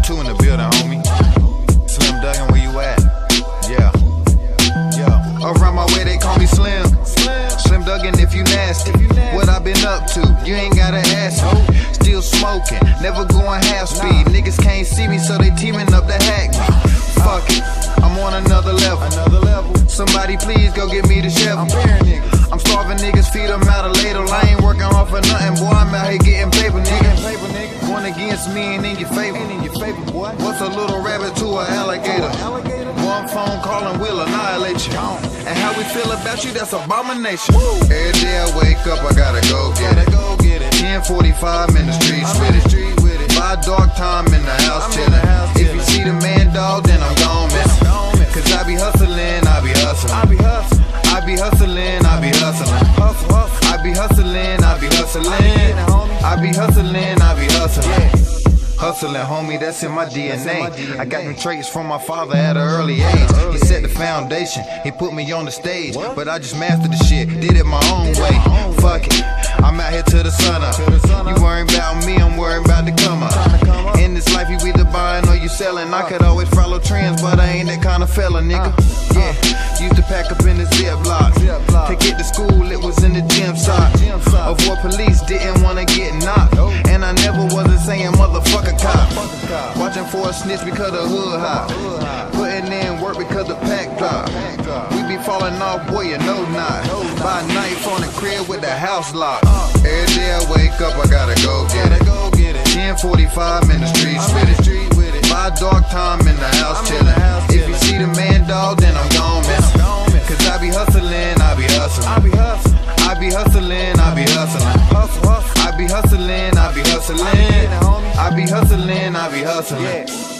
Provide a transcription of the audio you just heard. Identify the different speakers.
Speaker 1: 2 in the building, homie. Slim Duggan, where you at? Yeah. Around my way, they call me Slim. Slim Duggan, if you nasty. What I been up to? You ain't gotta ask me. Still smoking, never going half speed. Niggas can't see me, so they teaming up to hack me. Fuck it, I'm on another level. Somebody please go get me the shovel. I'm starving niggas, feed them out a ladle. I ain't working hard for nothing, boy. I'm out here getting paper, nigga. Going against me and in your favor. What's a little rabbit to an alligator? One phone call and we'll annihilate you. And how we feel about you, that's abomination. Every day I wake up, I gotta go get it. 10:45 in the streets with it. By dark time in the house chillin'. If you see the man, dog, then I'm gone missing. Cause I be hustling, I be hustling. I be hustling, I be hustling. I be hustling, I be hustling. I be hustling, I be hustling. Hustling, homie, that's in my DNA. I got them traits from my father at an early age. He set the foundation, he put me on the stage. But I just mastered the shit, did it my own way. Fuck it, I'm out here till the sun up. You worrying about me, I'm worrying about the come up. In this life, you either buying or you selling. I could always follow trends, but I ain't that kind of fella, nigga. Yeah, used to pack up in the Ziploc. To get to school, it was in the gym sock. Avoid police, didn't wanna get knocked. And I never wasn't saying motherfucker cop. Watching for a snitch because the hood hot. Putting in work because the pack drop. We be falling off, boy, you know not. By night on the crib with the house locked. Every day I wake up, I gotta go get it. 10:45 in the streets with it. By dark time in the house chillin'. If you see the man, dog, then I'm gone missing. Cause I be hustling, I be hustling. I be hustling, I be hustling. I be hustling, I be hustling. I be hustling, I be hustling.